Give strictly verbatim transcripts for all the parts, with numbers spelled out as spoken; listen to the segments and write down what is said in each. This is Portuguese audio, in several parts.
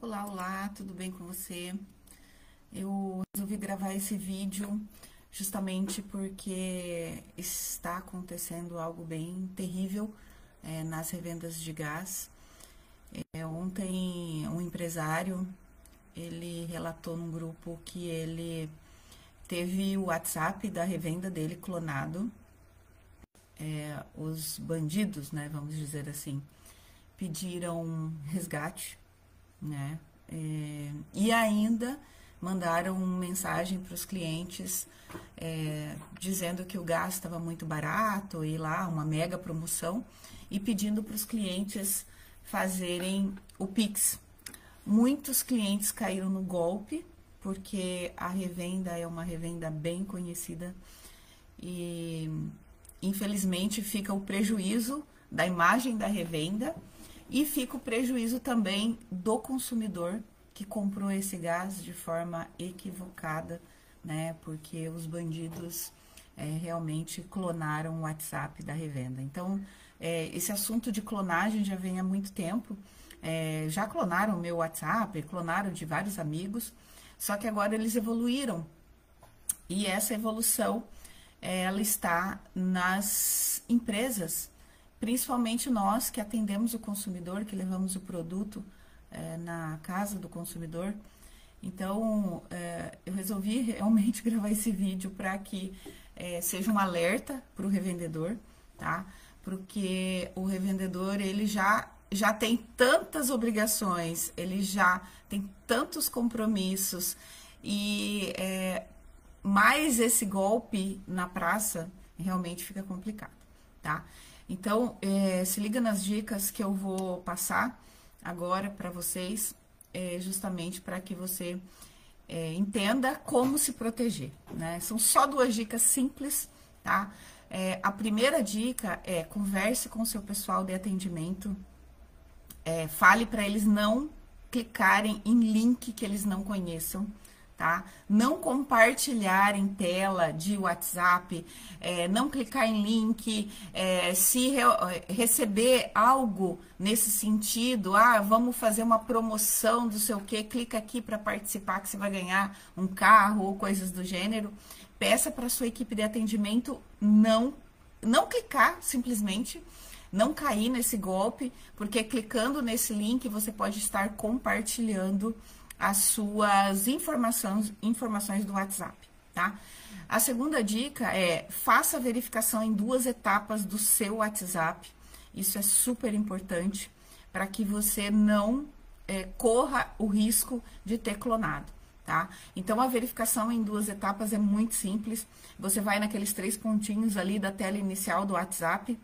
Olá, olá, tudo bem com você? Eu resolvi gravar esse vídeo justamente porque está acontecendo algo bem terrível é, nas revendas de gás. É, ontem um empresário, ele relatou num grupo que ele teve o WhatsApp da revenda dele clonado. É, os bandidos, né, vamos dizer assim, pediram resgate, né? É, e ainda mandaram mensagem para os clientes é, dizendo que o gás estava muito barato e lá uma mega promoção e pedindo para os clientes fazerem o Pix. Muitos clientes caíram no golpe porque a revenda é uma revenda bem conhecida e infelizmente fica o prejuízo da imagem da revenda e fica o prejuízo também do consumidor que comprou esse gás de forma equivocada, né? Porque os bandidos é, realmente clonaram o WhatsApp da revenda. Então, é, esse assunto de clonagem já vem há muito tempo. É, já clonaram o meu WhatsApp, clonaram de vários amigos, só que agora eles evoluíram. E essa evolução, ela está nas empresas, principalmente nós que atendemos o consumidor, que levamos o produto é, na casa do consumidor. Então, é, eu resolvi realmente gravar esse vídeo para que é, seja um alerta para o revendedor, tá? Porque o revendedor, ele já, já tem tantas obrigações, ele já tem tantos compromissos e é, mais esse golpe na praça realmente fica complicado, tá? Então, é, se liga nas dicas que eu vou passar agora para vocês, é, justamente para que você é, entenda como se proteger, né? São só duas dicas simples, tá? É, a primeira dica é converse com o seu pessoal de atendimento, é, fale para eles não clicarem em link que eles não conheçam, tá? Não compartilhar em tela de WhatsApp, é, não clicar em link, é, se re receber algo nesse sentido, ah, vamos fazer uma promoção do seu quê, clica aqui para participar que você vai ganhar um carro ou coisas do gênero. Peça para sua equipe de atendimento não, não clicar simplesmente, não cair nesse golpe, porque clicando nesse link você pode estar compartilhando as suas informações, informações do WhatsApp, tá? A segunda dica é, faça a verificação em duas etapas do seu WhatsApp. Isso é super importante para que você não é, corra o risco de ter clonado, tá? Então, a verificação em duas etapas é muito simples. Você vai naqueles três pontinhos ali da tela inicial do WhatsApp,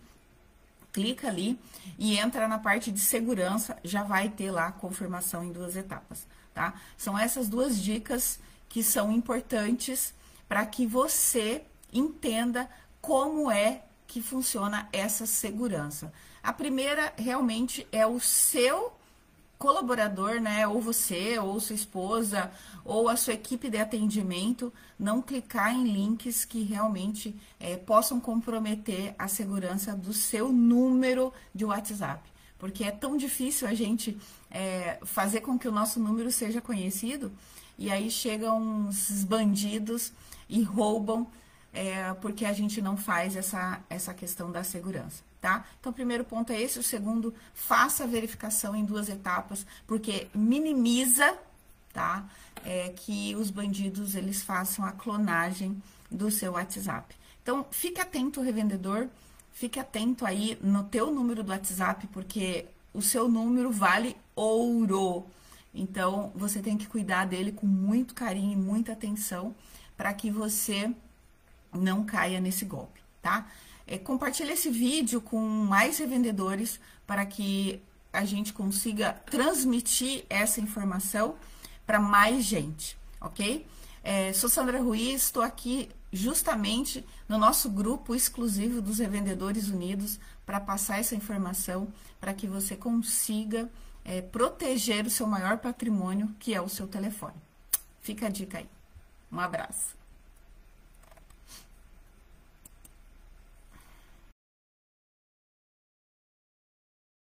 clica ali e entra na parte de segurança, já vai ter lá a confirmação em duas etapas, tá? São essas duas dicas que são importantes para que você entenda como é que funciona essa segurança. A primeira realmente é o seu colaborador, né, ou você, ou sua esposa, ou a sua equipe de atendimento, não clicar em links que realmente é, possam comprometer a segurança do seu número de WhatsApp. Porque é tão difícil a gente é, fazer com que o nosso número seja conhecido, e aí chegam uns bandidos e roubam, é, porque a gente não faz essa, essa questão da segurança, tá? Então, o primeiro ponto é esse. O segundo, faça a verificação em duas etapas, porque minimiza, tá? É, que os bandidos, eles façam a clonagem do seu WhatsApp. Então, fique atento, revendedor, fique atento aí no teu número do WhatsApp, porque o seu número vale ouro. Então, você tem que cuidar dele com muito carinho e muita atenção para que você não caia nesse golpe, tá? É, compartilhe esse vídeo com mais revendedores para que a gente consiga transmitir essa informação para mais gente, ok? É, sou Sandra Ruiz, estou aqui justamente no nosso grupo exclusivo dos Revendedores Unidos para passar essa informação para que você consiga é, proteger o seu maior patrimônio, que é o seu telefone. Fica a dica aí. Um abraço.